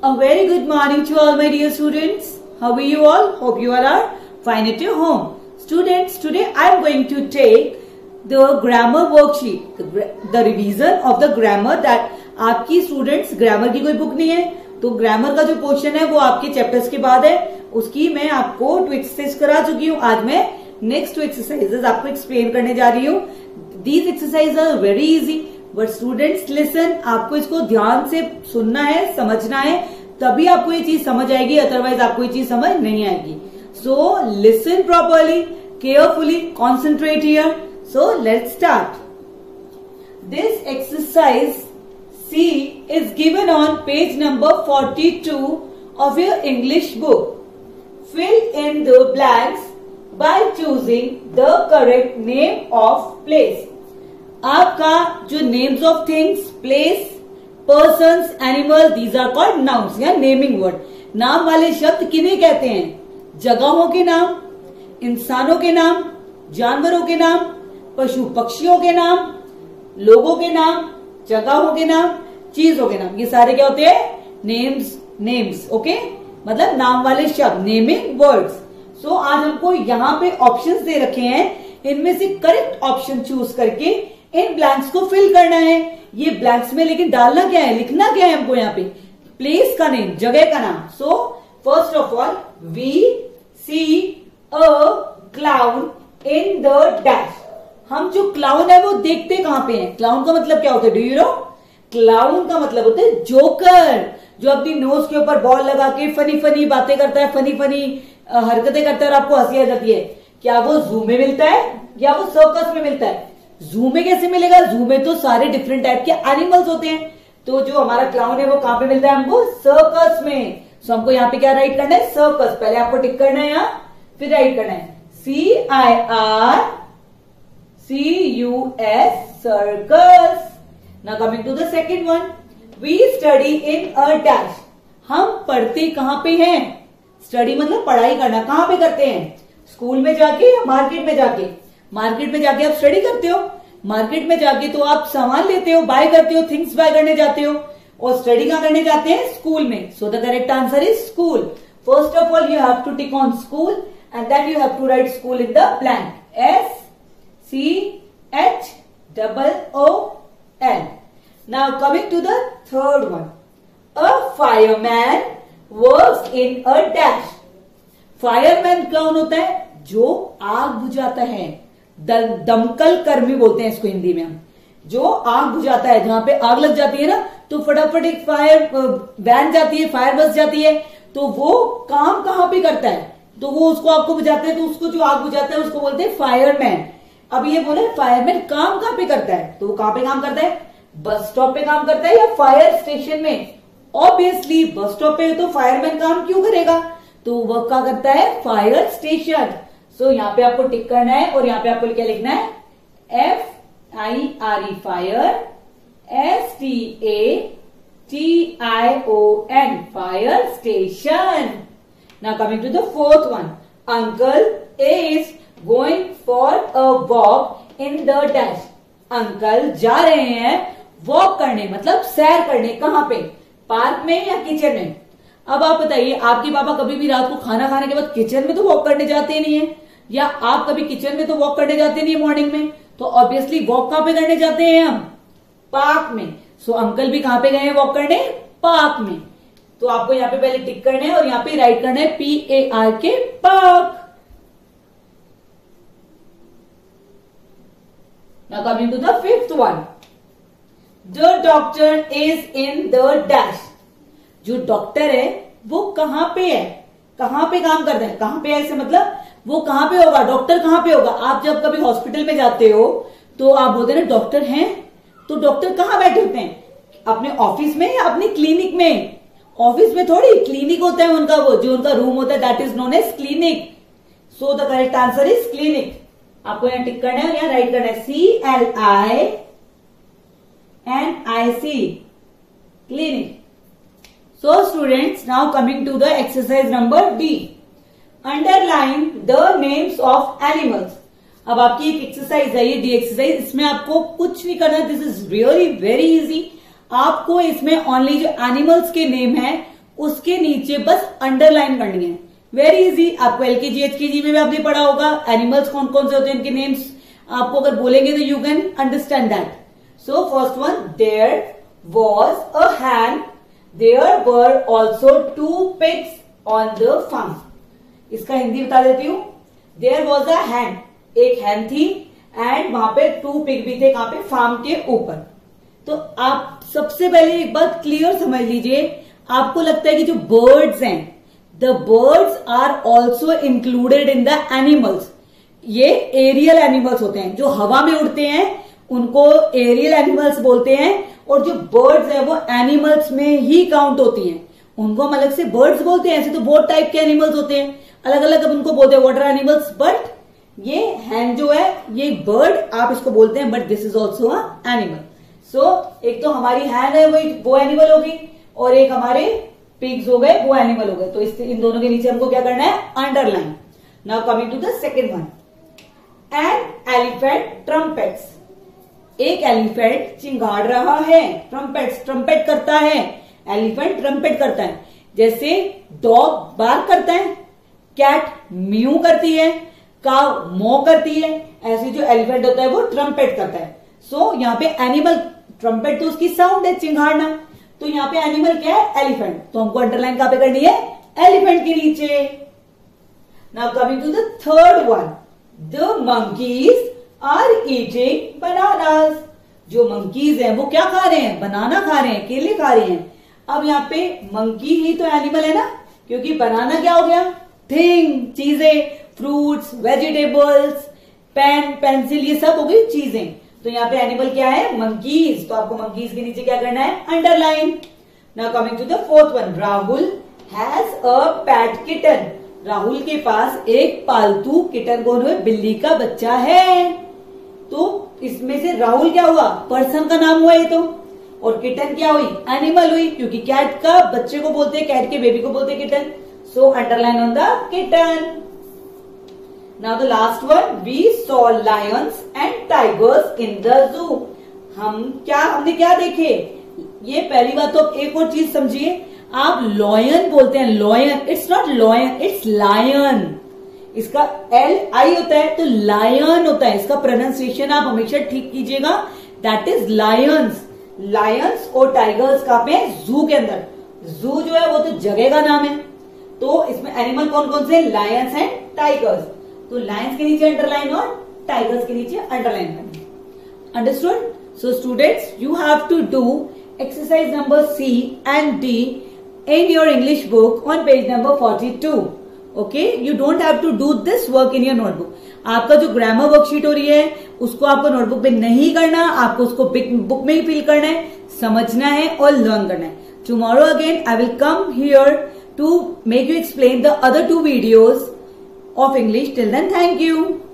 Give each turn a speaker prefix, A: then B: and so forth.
A: A very good morning to all my dear students. How are you all? Hope you all are fine at your home. Students, today I am going to take the grammar worksheet, the revision of the grammar that आपकी students grammar की कोई book नहीं है तो grammar का जो portion है वो आपके चैप्टर्स के बाद है, उसकी मैं आपको 2 एक्सरसाइज करा चुकी हूँ। आज मैं नेक्स्ट 2 एक्सरसाइजेस आपको एक्सप्लेन करने जा रही हूँ। These exercise are very easy but students listen, आपको इसको ध्यान से सुनना है, समझना है, तभी आपको ये चीज समझ आएगी, अदरवाइज आपको ये चीज समझ नहीं आएगी। So listen properly, carefully, concentrate here. So let's start. This exercise C is given on page number 42 of your English book. Fill in the blanks by choosing the correct name of place. आपका जो names of things, place, persons, animal, these are called nouns या naming word. नाम वाले शब्द किन्हें कहते हैं? जगहों के नाम, इंसानों के नाम, जानवरों के नाम, पशु पक्षियों के नाम, लोगों के नाम, जगहों के नाम, चीजों के नाम, ये सारे क्या होते हैं? नेम्स, ओके, मतलब नाम वाले शब्द, नेमिंग वर्ड्स। सो आज हमको यहाँ पे ऑप्शंस दे रखे हैं, इनमें से करेक्ट ऑप्शन चूज करके इन ब्लैंक्स को फिल करना है। ये ब्लैंक्स में लेकिन डालना क्या है, लिखना क्या है हमको यहाँ पे? प्लेस का नेम, जगह का नाम। So first of all we see a clown in the dash. हम जो क्लाउन है वो देखते कहां पे हैं? क्लाउन का मतलब क्या होता है? Do you know? क्लाउन का मतलब होता है जोकर, जो अपनी नोज के ऊपर बॉल लगा के फनी फनी बातें करता है, फनी फनी हरकतें करता है और आपको हंसी आ जाती है। क्या वो जू में मिलता है या वो सर्कस में मिलता है? जू में कैसे मिलेगा? जू में तो सारे डिफरेंट टाइप के एनिमल्स होते हैं, तो जो हमारा क्लाउन है वो कहां पे मिलता है हमको? सर्कस में। सो हमको यहाँ पे क्या राइट करना है? सर्कस। पहले आपको टिक करना है यहाँ, फिर राइट करना है CIRCUS, circus. Now coming to the second one, we study in a dash. हम पढ़ते कहां पे हैं? स्टडी मतलब पढ़ाई करना, कहां पे करते हैं? स्कूल में जाके या मार्केट में जाके? मार्केट में जाके आप स्टडी करते हो, मार्केट में जाके तो आप सामान लेते हो, बाय करते हो, थिंग्स बाय करने जाते हो, और स्टडी कहां करने जाते हैं? स्कूल में। So the correct answer is school. First of all you have to tick on school and then you have to write school in the blank. SCHOOL. Now coming to the third one, a fireman works in a dash. Fireman कौन होता है? जो आग बुझाता है, दमकल कर्मी बोलते हैं इसको हिंदी में हम। जो आग बुझाता है, जहां पे आग लग जाती है ना, तो फटाफट एक फायर वैन जाती है, फायर बस जाती है, तो वो काम कहां पे करता है? तो वो उसको आग को बुझाते हैं, तो उसको जो आग बुझाता है उसको बोलते हैं फायरमैन। अब ये बोले फायरमैन काम कहां पे करता है, तो वो कहां पे काम करता है? बस स्टॉप पे काम करता है या फायर स्टेशन में? ऑब्वियसली बस स्टॉप पे तो फायरमैन काम क्यों करेगा, तो वो क्या करता है? Fire station. सो यहाँ पे आपको टिक करना है और यहाँ पे आपको क्या लिखना है? FIRE, fire, STATION, fire station. Now coming to the fourth one, Uncle is going for a walk in the dash. Uncle जा रहे हैं वॉक करने, मतलब सैर करने, कहां पे? पार्क में या किचन में? अब आप बताइए, आपके पापा कभी भी रात को खाना खाने के बाद किचन में तो वॉक करने जाते नहीं है, या आप कभी किचन में तो वॉक करने जाते नहीं है मॉर्निंग में, तो ऑब्वियसली वॉक कहां पे करने जाते हैं हम? पार्क में। सो अंकल भी कहां पे गए हैं वॉक करने? पार्क में। तो आपको यहाँ पे पहले टिक करना है और यहाँ पे राइट करना है PARK, park. Now coming to the fifth one, the doctor is in the dash. जो डॉक्टर है वो कहां पे है, कहां पे काम करता है? कहां पे है ऐसे मतलब वो कहां पे होगा? डॉक्टर कहां पे होगा? आप जब कभी हॉस्पिटल में जाते हो तो आप बोलते हैं ना डॉक्टर हैं, तो डॉक्टर कहां बैठे होते हैं? अपने ऑफिस में या अपने क्लिनिक में? ऑफिस में थोड़ी, क्लिनिक होता है उनका, वो जो उनका रूम होता है that is known as clinic. So the correct answer is clinic. आपको यहाँ टिक करना है और यहाँ राइट करना है CLINIC, clinic. So students, now coming to the exercise number D, underline the names of animals. अब आपकी एक एक्सरसाइज है ये D एक्सरसाइज, इसमें आपको कुछ नहीं करना, this is really very easy. आपको इसमें ओनली जो एनिमल्स के नेम है उसके नीचे बस अंडरलाइन करनी है। वेरी इजी, आपको एलकेजी एचकेजी में भी आपने पढ़ा होगा एनिमल्स कौन कौन से होते हैं, इनके नेम्स आपको अगर बोलेंगे तो you can understand that. So first one, there was a hen, there were also 2 pigs on the farm. इसका हिंदी बता देती हूँ। देयर वॉज अ हैन, एक हैन थी एंड वहां पे 2 पिग भी थे, कहां पे, फार्म के ऊपर। तो आप सबसे पहले एक बात क्लियर समझ लीजिए, आपको लगता है कि जो बर्ड्स हैं, the birds are also included in the animals. ये एरियल एनिमल्स होते हैं, जो हवा में उड़ते हैं उनको एरियल एनिमल्स बोलते हैं, और जो बर्ड्स हैं वो एनिमल्स में ही काउंट होती हैं, उनको हम अलग से बर्ड्स बोलते हैं। ऐसे तो बहुत टाइप के एनिमल्स होते हैं, अलग अलग अब उनको बोलते हैं वाटर एनिमल्स, बट ये हैन जो है ये बर्ड आप इसको बोलते हैं, but this is also a animal. So एक तो हमारी हैन है वो एनिमल होगी, और एक हमारे पिग्स हो गए वो एनिमल हो गए। तो इन दोनों के नीचे हमको क्या करना है, underline. Now coming to the second one, an elephant trumpets. एक एलिफेंट चिंगाड़ रहा है, ट्रम्पेट्स, ट्रम्पेट करता है, एलिफेंट ट्रम्पेट करता है। जैसे डॉग बार्क करता है, कैट म्यू करती है, काव मो करती है, ऐसे जो एलिफेंट होता है वो ट्रम्पेट करता है। सो यहाँ पे एनिमल, ट्रम्पेट तो उसकी साउंड है, चिंगाड़ना, तो यहाँ पे एनिमल क्या है, एलिफेंट। तो हमको अंडरलाइन कहां पे करनी है, एलिफेंट के नीचे। Now coming to the third one, the monkeys are eating bananas. जो मंकीज हैं वो क्या खा रहे हैं, बनाना खा रहे हैं, केले खा रहे हैं। अब यहाँ पे मंकी ही तो एनिमल है ना, क्योंकि बनाना क्या हो गया, थिंग, चीजें, फ्रूट्स, वेजिटेबल्स, पेन, पेंसिल, ये सब हो गई चीजें। तो यहाँ पे एनिमल क्या है, मंकीज। तो आपको मंकीज के नीचे क्या करना है, underline. Now coming to the fourth one, Rahul has a pet kitten. Rahul के पास एक पालतू किटन, कौन हुए, बिल्ली का बच्चा है। तो इसमें से राहुल क्या हुआ, पर्सन का नाम हुआ ये तो, और किटन क्या हुई, एनिमल हुई, क्योंकि कैट का बच्चे को बोलते हैं, कैट के बेबी को बोलते हैं kitten. So underline on the kitten. Now the last one, we saw lions and tigers in the zoo. हमने क्या देखे, ये पहली बात। तो एक और चीज समझिए, आप लॉयन बोलते हैं, lion, it's not lion, it's lion. इसका LI होता है तो लायन होता है, इसका प्रोनाउंसिएशन आप हमेशा ठीक कीजिएगा, दैट इज लायंस। लायंस और टाइगर्स कहां पे, जू के अंदर। जू जो है वो तो जगह का नाम है, तो इसमें एनिमल कौन कौन से, लायंस एंड टाइगर्स। तो लायंस के नीचे अंडरलाइन और टाइगर्स के नीचे अंडरलाइन करना। Understood? So students, you have to do exercise number C and D in your English book on page number 42. Okay, you don't have to do this work in your notebook. आपका जो grammar worksheet हो रही है उसको आपको notebook में नहीं करना, आपको उसको बुक में ही फिल करना है, समझना है और लर्न करना है। Tomorrow again I will come here to make you explain the other 2 videos of English. Till then, thank you.